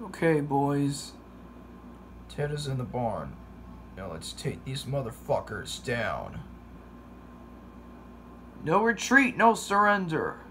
Okay, boys. Ted is in the barn. Now let's take these motherfuckers down. No retreat, no surrender.